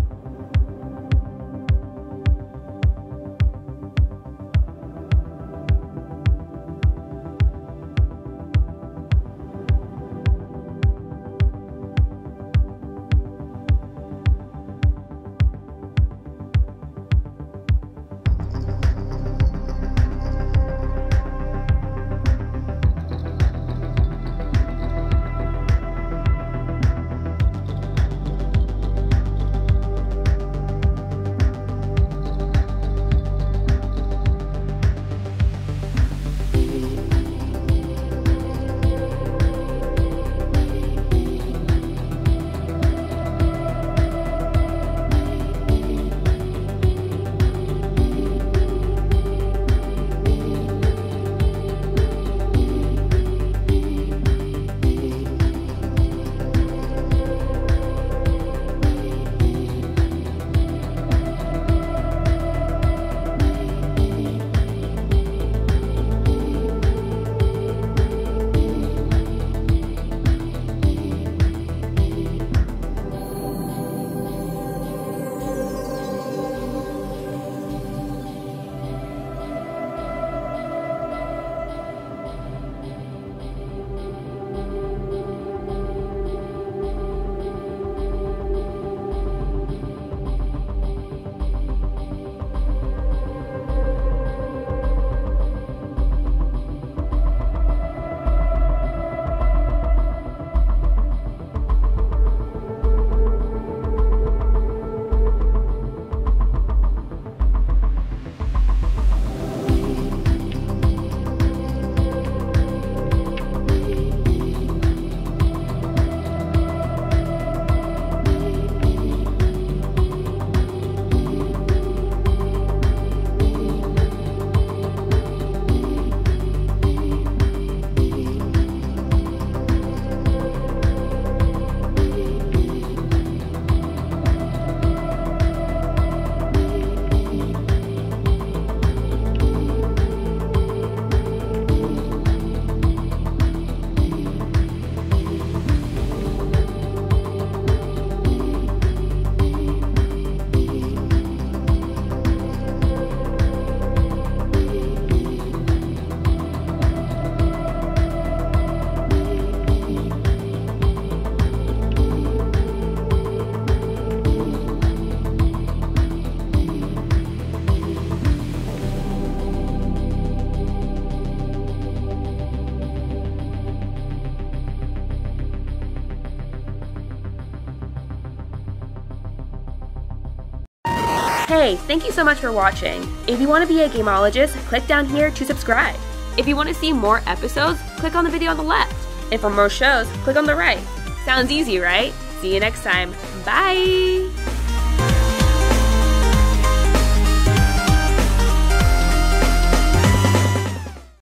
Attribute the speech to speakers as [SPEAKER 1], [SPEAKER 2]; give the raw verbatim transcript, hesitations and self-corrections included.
[SPEAKER 1] Hey, thank you so much for watching. If you want to be a gamologist, click down here to subscribe. If you want to see more episodes, click on the video on the left. And for more shows, click on the right. Sounds easy, right? See you next time. Bye!